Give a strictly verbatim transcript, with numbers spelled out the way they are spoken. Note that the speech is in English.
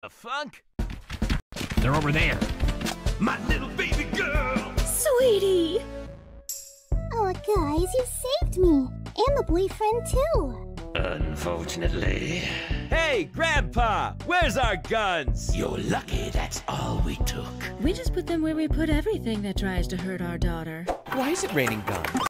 funk? They're over there. My little baby girl! Sweetie! Oh, guys, you saved me. And the boyfriend, too. Unfortunately. Hey, Grandpa! Where's our guns? You're lucky that's all we took. We just put them where we put everything that tries to hurt our daughter. Why is it raining guns?